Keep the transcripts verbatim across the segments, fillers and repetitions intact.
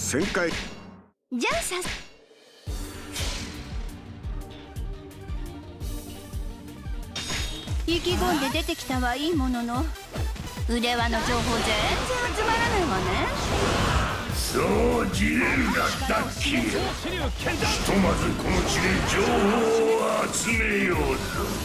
旋回。 じゃあさ意気込んで出てきたはいいものの、腕輪の情報全然集まらないわね。 そうじれるがダッキー、ひとまずこの地で情報を集めようぞ。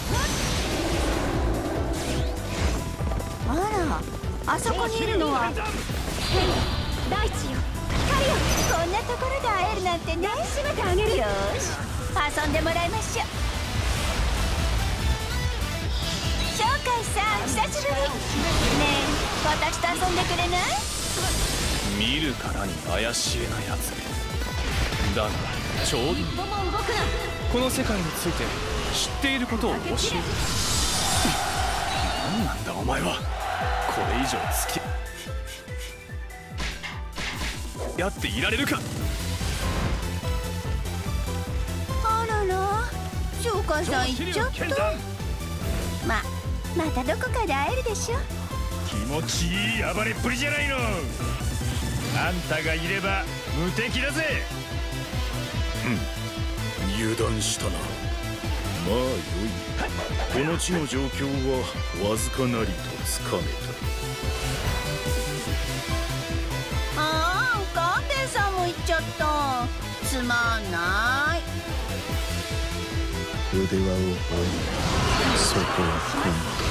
あら、あそこにいるのは大地よ、光よ。こんなところで会えるなんてね。閉めてあげる。よし、遊んでもらいましょう。鳥海さん、久しぶり。ねえ、私と遊んでくれない？ 見るからに怪しいなやつだが、ちょうどこの世界について知っていることを教える。何なんだお前は。これ以上付きやっていられるか。 あらら、鳥海さん行っちゃった。ま、またどこかで会えるでしょ。 気持ちいい暴れっぷりじゃないの。あんたがいれば無敵だぜ。 うん、油断したな。まあよい。この地の状況はわずかなりとつかめた。 ああ、ガンデンさんも行っちゃった。つまんない。 腕輪を追い、そこは今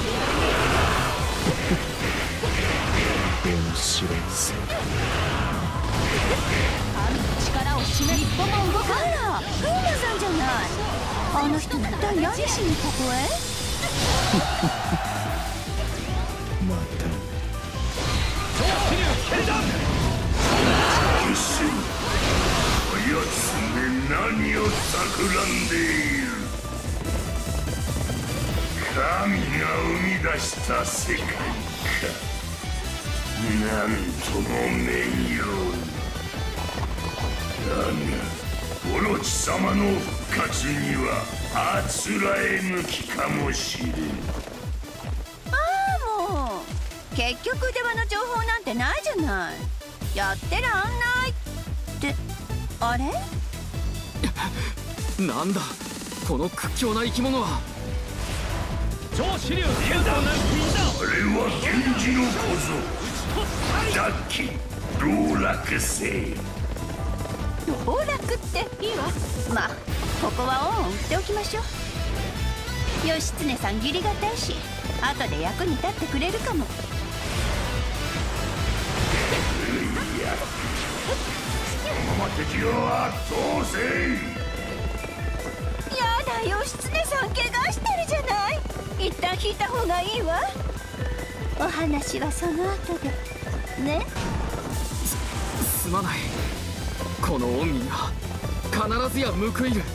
度面白いぜ。 神の力を示す。一歩も動かない。あら、フーマさんじゃない。あの人一体何しにここへ？ またね。 一瞬、あやつめ何を企んでいる。神が生み出した世界か。なんとも名誉だが、オロチ様の復活にはあつらえ向きかもしれん。 ああ、もう結局電話の情報なんてないじゃない。やってらんないって。あれなんだこの屈強な生き物は。超支流あれは源氏の小僧ダッキー老落星。 暴落っていいわ。まあここは恩を売っておきましょう。義経さん義理がたいし、後で役に立ってくれるかも。 いや、このまま敵を圧倒せい。 やだ、義経さん怪我してるじゃない。一旦引いた方がいいわ。お話はその後でね。 す、すまない。この恩義が必ずや報いる。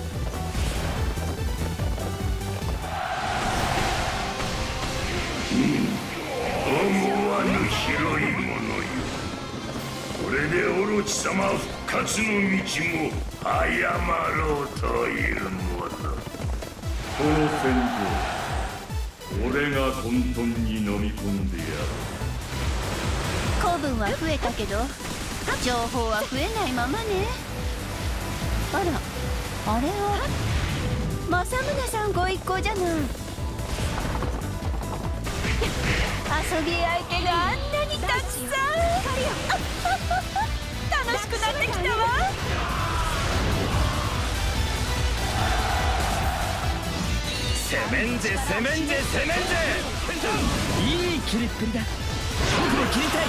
思わぬ広いものよ。これでオロチ様復活の道も誤ろうというもの。この戦場、俺が混沌に飲み込んでやる。 古文は増えたけど情報は増えないままね。あら、あれは政宗さんご一行じゃない。遊び相手があんなにたくさん。楽しくなってきたわ。 攻めんぜ攻めんぜ攻めんぜ。 いい切りっぷりだ。僕も切りたい。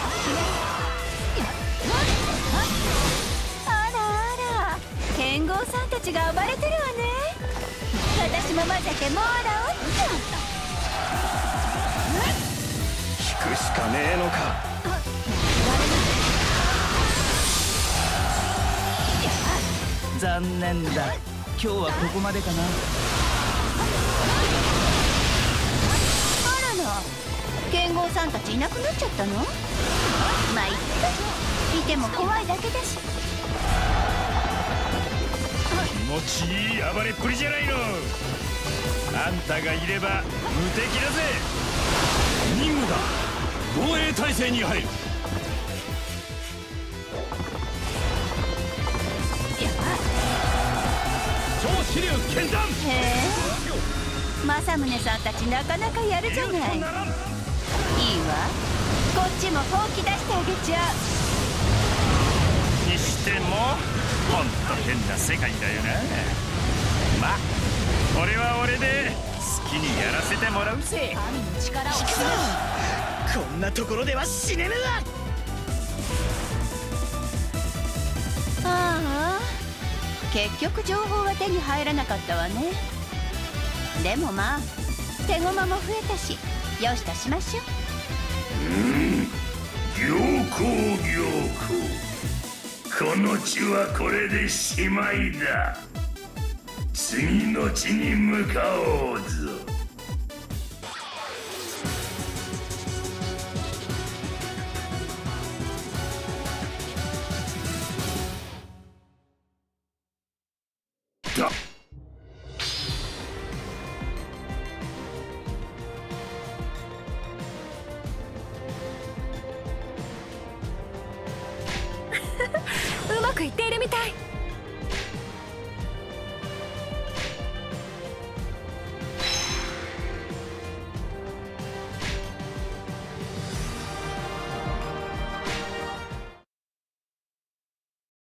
あらあら、剣豪さんたちが暴れてるわね。私も混ぜてもらおうっと。 引くしかねえのか。 残念だ。今日はここまでかな。 あらら、剣豪さんたちいなくなっちゃったの？まあいっか、いても怖いだけだし。 気持ちいい暴れっぷりじゃないの。あんたがいれば無敵だぜ。任務だ。防衛態勢に入る。 飛竜剣断。 へえ、政宗さんたちなかなかやるじゃない。いいわ、こっちも本気出してあげちゃう。 にしてもほんと変な世界だよな。まあ俺は俺で好きにやらせてもらうぜ。 神の力をこんなところでは死ねぬわ。 ああ、結局情報は手に入らなかったわね。でもまあ手駒も増えたし、よしとしましょう。 うん良好良好。この地はこれでしまいだ。次の地に向かおうぞ。だうまくいっているみたい。